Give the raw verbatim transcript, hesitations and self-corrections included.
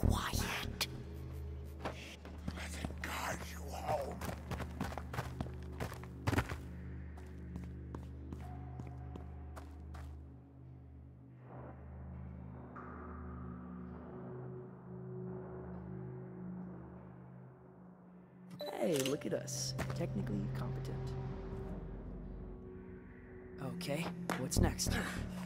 quiet. Let it guide you home. Hey, look at us. Technically competent. Okay, what's next?